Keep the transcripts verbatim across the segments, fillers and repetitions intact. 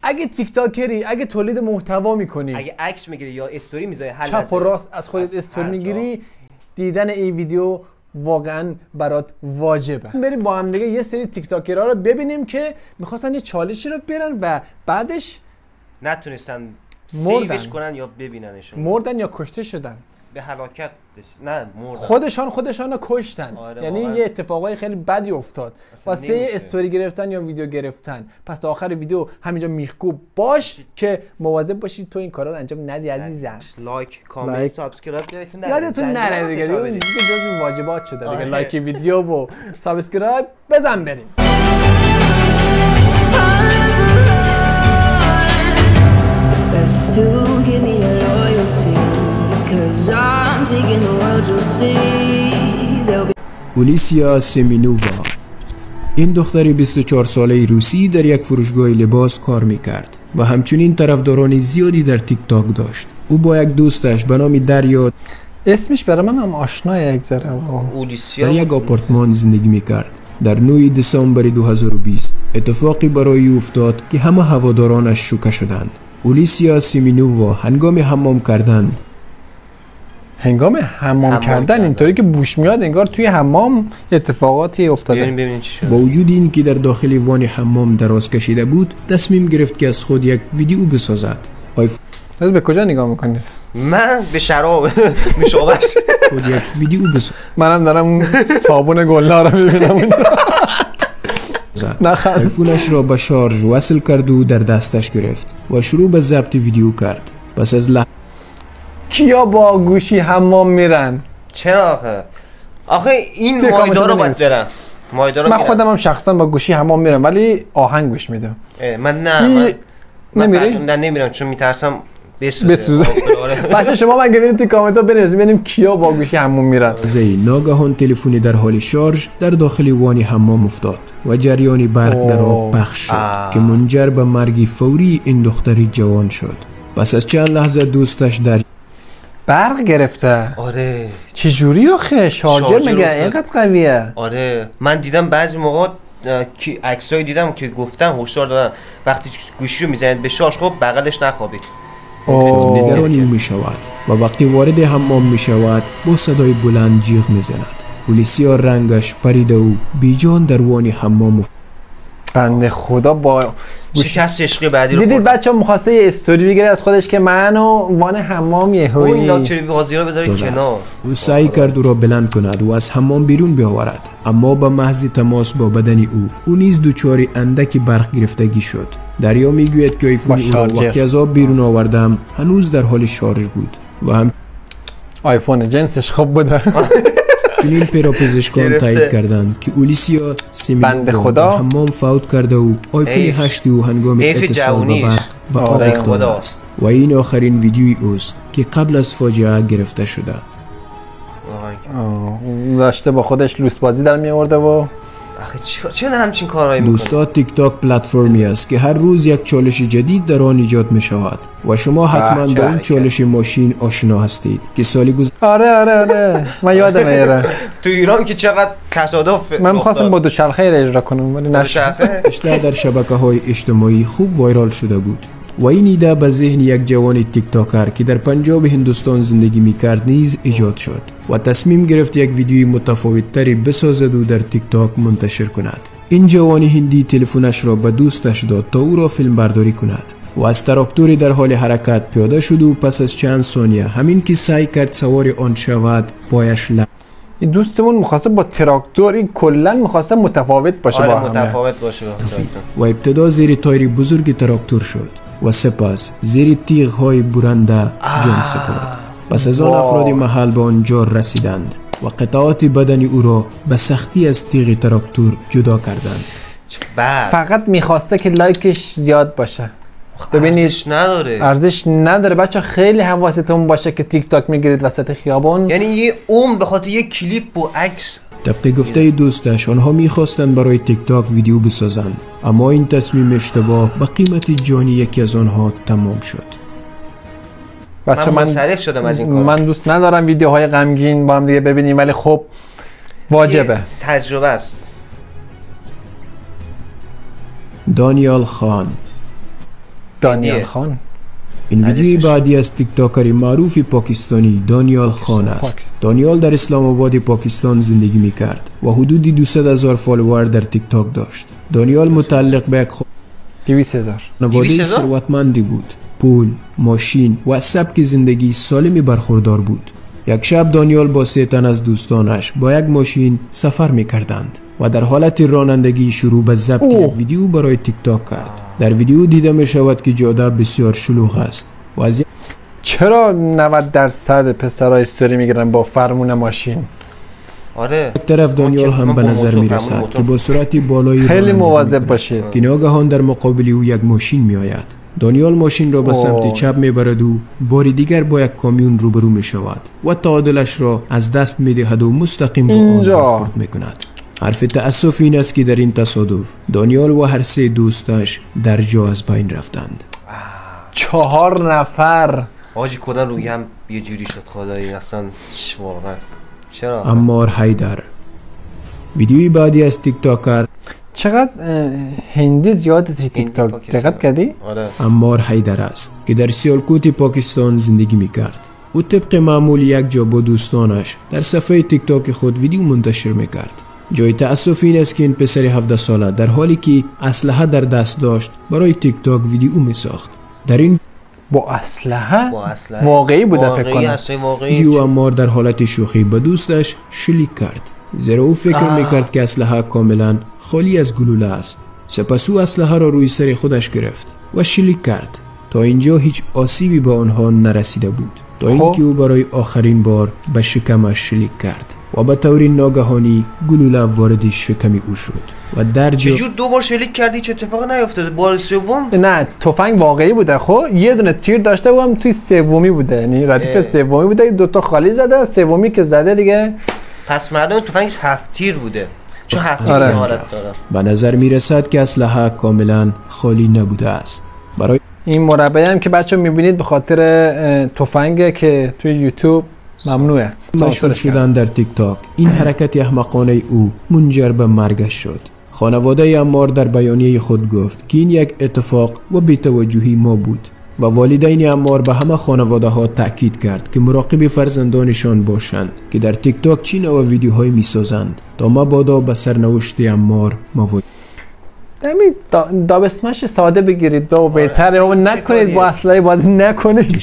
اگه تیک تاکری، اگه تولید محتوا میکنی، اگه عکس میگیری یا استوری میذاری، هر چپ و راست از خودت استوری میگیری، دیدن این ویدیو واقعا برات واجبه. بریم با هم دیگه یه سری تیک تاکرها رو ببینیم که میخواستن یه چالشی رو برن و بعدش نتونستن مردن. سیوش کنن یا ببیننشون، مردن یا کشته شدن، به هلاکت نه مردن، خودشان خودشان رو کشتن. آره یعنی واقعا. یه اتفاقای خیلی بدی افتاد واسه استوری گرفتن یا ویدیو گرفتن. پس تا آخر ویدیو همینجا میخکوب باش که مواظب باشید تو این کارا رو انجام ندی عزیزم. لایک، کامنت، سابسکرایب یادتون نره. یادتون نره دیگه، دیگه دیگه جزو واجبات شده دیگه. لایک ویدیو و سابسکرایب بزن بریم. اولیسیا سیمینووا این دختری بیست و چهار ساله روسی در یک فروشگاه لباس کار میکرد و همچنین طرفداران زیادی در تیک تاک داشت. او با یک دوستش به نام دریا، اسمش برای من هم آشناه، یک ذره در یک آپارتمان زندگی میکرد. در نهم دسامبر دو هزار و بیست اتفاقی برای او افتاد که همه هوادارانش شوکه شدند. اولیسیا سیمینووا هنگام حمام کردن هنگام حمام, حمام کردن, کردن اینطوری که بوش میاد انگار توی حمام اتفاقاتی افتاده. ببینین چی شد. با وجود این که در داخل وان حمام دراز کشیده بود، تصمیم گرفت که از خود یک ویدیو بسازد. آیف... به کجا نگاه میکنید؟ من به شراب میشابش خود یک ویدیو بسازد. منم دارم اون صابون گلنار رو میبینم اونجا. آیفونش را به شارژ وصل کرد و در دستش گرفت و شروع به ضبط ویدیو کرد. پس از لحظه کیا با گوشی حمام میرن؟ چرا آخه؟ آخه این مایدا رو باید برن. مایدا رو من خودم هم شخصا با گوشی حمام میرم ولی آهنگ گوش میدم. من نه من نمیری؟ نه نمیرم چون میترسم بسوزه. بسوزه. بچه شما من گفتم تو کامنت ها بنویسید ببینیم کیا با گوشی حمام میرن. زی ناگهان تلفنی در حال شارژ در داخل وان حمام افتاد و جریان برق در آب پخش شد آه. که منجر به مرگ فوری این دختری جوان شد. پس از چند لحظه دوستش در برق گرفته. آره چه جوری آخه شارژر مگه اینقدر قویه؟ آره من دیدم بعضی موقع که عکسایی دیدم که گفتن هشدار دادن وقتی گوشی رو میزنید به شارژ خب بغلش نخوابید. نگرانی می شود و وقتی وارد حمام می شود با صدای بلند جیغ می زند. اولیسیا رنگش پریده و بیجان در وان حمام افتاد. بنده خدا با شکست عشقی بعدی رو دیدید بچه ها میخواسته یه استوری بگیره از خودش که من و وان حمام یه هوی این لاکچری بازی رو بذاره کنار. او سعی کرد او را بلند کند و از حمام بیرون بیاورد، اما با محض تماس با بدن او او نیز دچار اندکی برق گرفتگی شد. دریا میگوید که آیفون او را وقتی از آب بیرون آوردم هنوز در حال شارژ بود و هم آیفون جنسش خوب بوده. چنین پزشکان تایید کردند که اولیسیا سیمینووا در حمام فوت کرده و آیفون هشت او هنگام اتصال به برق به آب افتاده است و این آخرین ویدیوی اوست که قبل از فاجعه گرفته شده. داشته با خودش لوس بازی در می آورده و آخه چرا همچین کارهایی میکنه؟ دوستان تیک تاک پلتفرمی است که هر روز یک چالش جدید در آن ایجاد می شود و شما حتما با اون چالش ماشین آشنا هستید که سالی گذشته. آره آره آره من یادم میاد. تو ایران که چقدر تصادف من می‌خواستم با دوچرخه اجرا کنم ولی نشد. اشتها در شبکه‌های اجتماعی خوب وایرال شده بود و این ایده به ذهن یک جوان تیک تاکر که در پنجاب هندوستان زندگی می‌کرد نیز ایجاد شد و تصمیم گرفت یک ویدیوی متفاوت تری بسازد و در تیک تاک منتشر کند. این جوان هندی تلفنش را به دوستش داد تا او را فیلم برداری کند و از تراکتوری در حال حرکت پیاده شد و پس از چند ثانیه همین که سعی کرد سوار آن شود پایش لرزید. این دوستمون می‌خواسته با تراکتور این کلا می‌خواسته متفاوت باشه. آره با همه متفاوت باشه و ابتدا زیر تایر بزرگ تراکتور شد و سپس زیر تیغ‌های برنده جان سپرد. پس از آن افراد محل به آنجا رسیدند و قطعات بدن او را به سختی از تیغ تراکتور جدا کردند. فقط می‌خواسته که لایکش زیاد باشه. ببینید ارزش نداره ارزش نداره بچه. خیلی حواستون باشه که تیک تاک میگیرید وسط خیابون. یعنی یه عمر به خاطر یه کلیپ و عکس. طبق گفته دوستش آنها میخواستند برای تیک تاک ویدیو بسازند، اما این تصمیم اشتباه به قیمت جانی یکی از آنها تمام شد. بچه من منصرف شدم از این کار. من دوست ندارم ویدیوهای غمگین با هم دیگه ببینیم ولی خب واجبه. تجربه است. دانیال خان دانیال خان. این ویدیوی بعدی از تیک تاکر معروف پاکستانی دانیال خان است. دانیال در اسلام آباد پاکستان زندگی می کرد و حدودی دویست هزار فالوور در تیک تاک داشت. دانیال متعلق به یک دویست هزار خانواده ثروتمندی بود. پول، ماشین و سبک زندگی سالمی برخوردار بود. یک شب دانیال با سه تن از دوستانش با یک ماشین سفر می کردند و در حالت رانندگی شروع به ضبط یک ویدیو برای تیک تاک کرد. در ویدیو دیده می شود که جاده بسیار شلوغ است و از چرا نود درصد پسرای استوری میگیرن با فرمون ماشین؟ آره. یک طرف دانیال هم به نظر می رسد که با سرعت بالایی خیلی مواظب باشید که ناگهان در مقابل او یک ماشین می آید. دانیال ماشین را به سمت چپ می برد و باری دیگر با یک کامیون روبرو می شود و تعادلش را از دست می دهد و مستقیم با آن برخورد می کند. حرف تأسف این است که در این تصادف دانیال و هر سه دوستش در جا از بین رفتند. چهار نفر آجی کدن روی هم یه جوری شد خدایی اصلا واقعا. چرا؟ عمار حیدر. ویدیوی بعدی از تیک تاکر چقدر هندی زیاده توی تیک تاک دقت کردی؟ آره. عمار حیدر است که در سیالکوت پاکستان زندگی می کرد. او طبق معمول یک جا با دوستانش در صفحه تیک تاک خود ویدیو منتشر می کرد. جای تأسف این است که این پسر هفده ساله در حالی که اسلحه در دست داشت برای تیک تاک ویدیو می ساخت. در این با اسلحه واقعی بوده فکر کنم. ویدیو عمار در حالت شوخی به دوستش شلیک کرد. زیرا او فکر میکرد که اسلحه کاملا خالی از گلوله است. سپس او اسلحه را روی سر خودش گرفت و شلیک کرد. تا اینجا هیچ آسیبی به آنها نرسیده بود تا اینکه او برای آخرین بار به شکمش شلیک کرد و به طور ناگهانی گلوله وارد شکم او شد و در جا چجور دو بار شلیک کردی چه اتفاقی نیفتاده؟ بار سوم نه تفنگ واقعی بوده. خب یه دونه تیر داشته و هم توی سومی بوده، یعنی ردیف سومی بوده، دو تا خالی زده، سومی که زده دیگه. پس مردم تفنگش هفت تیر بوده چون هفت تیر آره. مهارت داره. به نظر میرسد که اسلحه کاملا خالی نبوده است. برای این مربعی هم که بچه میبینید به خاطر تفنگه که توی یوتیوب ممنوعه مشهور شدن در تیک تاک این حرکت احمقانه او منجر به مرگش شد. خانواده عمار در بیانیه خود گفت که این یک اتفاق و بی‌توجهی ما بود و والدین عمار به همه خانواده ها تاکید کرد که مراقب فرزندانشان باشند که در تیک تاک چی نوع ویدیوهای میسازند تا مبادا به سرنوشت عمار مواجه. دمی دابسمش ساده بگیرید و بهتره و نکنید با اسلحه بازی نکنید.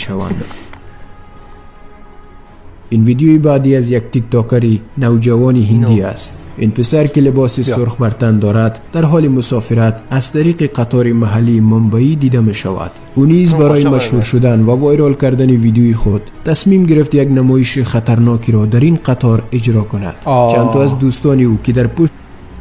این ویدیوی بعدی از یک تیک تاکری نوجوانی هندی است. این پسر که لباس سرخ بر تن دارد در حال مسافرت از طریق قطار محلی ممبئی دیده می شود. او نیز برای مشهور شدن و وایرال کردن ویدیوی خود تصمیم گرفت یک نمایش خطرناکی را در این قطار اجرا کند. چند تا از دوستان او که در پشت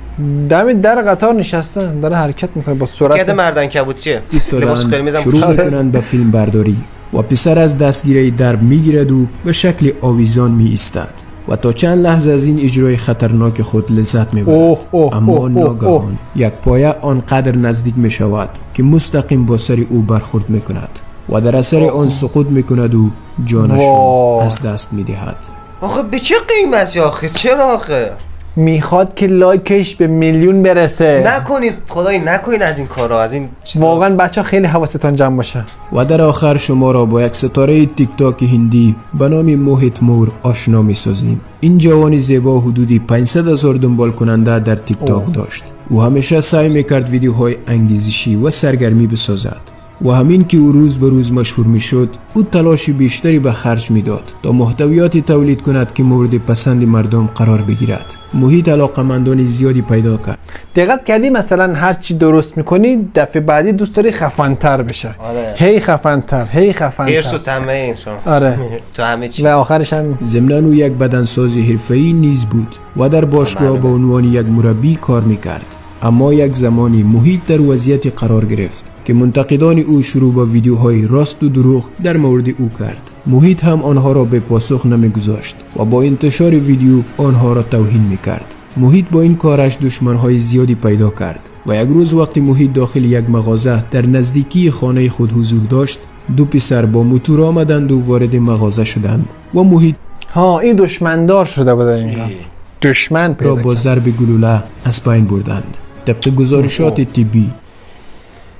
دم در قطار نشستن داره حرکت میکنه با سرعت کده مردن کبوتیه ایستادن شروع میکنند به فیلم برداری و پسر از دستگیره درب میگیرد و به شکل آویزان می ایستد و تا چند لحظه از این اجرای خطرناک خود لذت میبرد. اما ناگهان یک پایه آنقدر نزدیک می شود که مستقیم با سر او برخورد می کند و در اثر آن سقوط می کند و جانش را از دست می دهد. آخه به چه قیمتی آخه؟ چرا آخه؟ میخواد که لایکش به میلیون برسه. نکنید خدایی نکنید از این کارا، از این واقعا بچه خیلی حواستون جمع باشه. و در آخر شما را با یک ستاره تیک تاک هندی به نام موهیت مور آشنا می سازیم. این جوان زیبا حدودی پانصد هزار دنبال کننده در تیک تاک داشت. او همیشه سعی میکرد ویدیوهای انگیزشی و سرگرمی بسازد و همین که او روز به روز مشهور می شد او تلاش بیشتری به خرج می داد تا محتویاتی تولید کند که مورد پسند مردم قرار بگیرد. محیط علاقمندان زیادی پیدا کرد. دقت کردی مثلا هر چی درست میکنی دفعه بعدی دوست داری خفن‌تر بشه. آره. هی خفن‌تر هی خفن‌تر هرس و طمع انسان. آره. تو همه چی. و آخرش هم ضمناً او یک بدنساز حرفه‌ای نیز بود و در باشگاه به عنوان یک مربی کار میکرد. اما یک زمانی محیط در وضعیتی قرار گرفت که منتقدان او شروع به ویدیوهای راست و دروغ در مورد او کرد. محیط هم آنها را به پاسخ نمیگذاشت و با انتشار ویدیو آنها را توهین میکرد. محیط با این کارش دشمنهای زیادی پیدا کرد و یک روز وقتی محیط داخل یک مغازه در نزدیکی خانه خود حضور داشت، دو پسر با موتور آمدند و وارد مغازه شدند و محیط ها این دشمندار شده بود. اینجا دشمن را با ضرب گلوله از بین بردند. طبق گزارشات طبی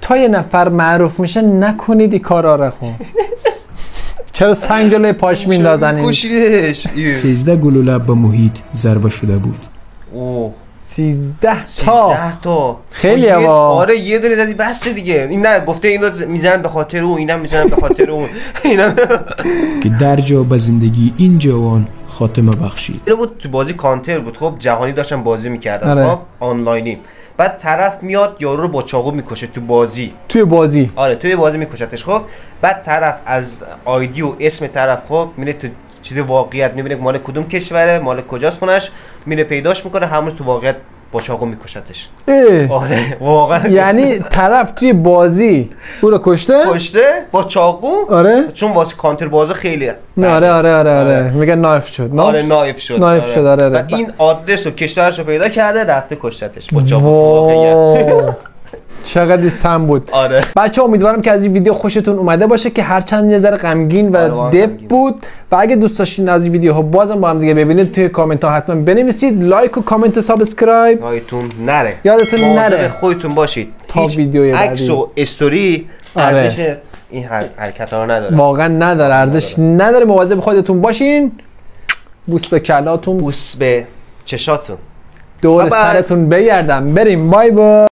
تا یه نفر معروف میشه نکنید این کارا رو خون. چرا سنگ جلوی پاش میندازن این؟ سیزده گلوله به محیط ضربه شده بود. اوه سیزده تا سیزده تا خیلی هوا. آره یه دونه زدی بس دیگه. این نه گفته اینو میزنن به خاطر اون، اینم میزنن به خاطر اون. اینم که در جا به زندگی این جوان خاتمه بخشید. این بود تو بازی کانتر بود، خب جهانی داشتن بازی میکردن. آره. خب آنلاینی. بعد طرف میاد یارو رو با چاقو میکشه تو بازی. توی بازی آره توی بازی میکشتش. خب بعد طرف از آیدی و اسم طرف خب میره تو چیز واقعیت، میبینه مال کدوم کشوره، مال کجاست خونش، میره پیداش میکنه، همون تو واقعیت با چاقو میکشتش. آره واقعا. یعنی طرف توی بازی او رو کشته؟ کشته با چاقو. آره چون واسه کانتر بازی خیلی آره آره آره آره میگن نایف شد. آره نایف شد. نایف شد. آره آره. این آدرس و کشورش رو پیدا کرده رفته کشتش با چاقو. چقدر سم بود. آره بچه امیدوارم که از این ویدیو خوشتون اومده باشه که هرچند یه ذره غمگین و دپ بود و اگه دوست داشتین از این ویدیوها بازم با هم دیگه ببینید توی کامنت ها حتما بنویسید. لایک و کامنت و سابسکرایب یادتون نره. یادتون نره. خودتون باشید. تا ویدیوی بعدی عکس و استوری ارزش این حرکت ها رو نداره. واقعا نداره، ارزش نداره. مواظب خودتون باشین. بوس به کلاتون، بوس به چشاتون، دور سرتون بگردم. بریم. بای بای.